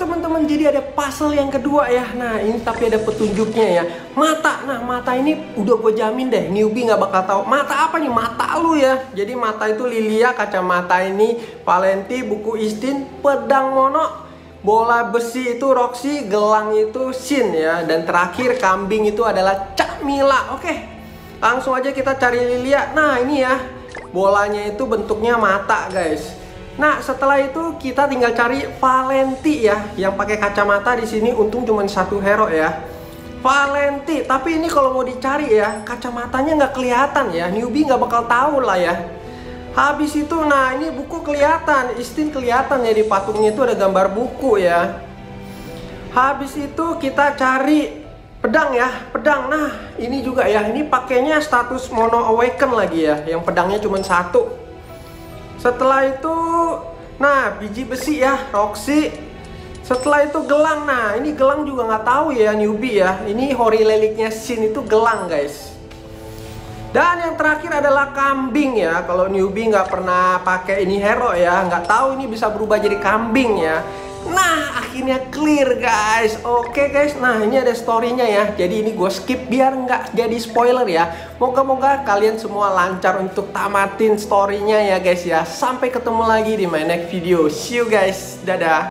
teman-teman, jadi ada puzzle yang kedua ya. Nah ini tapi ada petunjuknya ya. Mata, nah mata ini udah gue jamin deh newbie nggak bakal tahu. Mata apa nih? Mata lu ya. Jadi mata itu Lilia, kacamata ini Valenti, buku Istin, pedang Mono, bola besi itu Roxy, gelang itu Shin ya. Dan terakhir kambing itu adalah Cak Mila. Oke, langsung aja kita cari Lilia. Nah ini ya, bolanya itu bentuknya mata guys. Nah setelah itu kita tinggal cari Valenti ya, yang pakai kacamata di sini. Untung cuma satu hero ya, Valenti. Tapi ini kalau mau dicari ya, kacamatanya nggak kelihatan ya, newbie nggak bakal tahu lah ya. Habis itu, nah ini buku kelihatan, Istin kelihatan ya, di patungnya itu ada gambar buku ya. Habis itu kita cari pedang ya, pedang. Nah ini juga ya, ini pakainya status Mono Awaken lagi ya, yang pedangnya cuma satu. Setelah itu, nah biji besi ya, Roxy. Setelah itu gelang. Nah ini gelang juga nggak tahu ya newbie ya. Ini Hori Leliknya Shin itu gelang guys. Dan yang terakhir adalah kambing ya. Kalau newbie nggak pernah pakai ini hero ya, nggak tahu ini bisa berubah jadi kambing ya. Nah akhirnya clear guys. Oke guys, nah ini ada storynya ya. Jadi ini gue skip biar nggak jadi spoiler ya. Moga-moga kalian semua lancar untuk tamatin storynya ya guys ya. Sampai ketemu lagi di my next video. See you guys, dadah.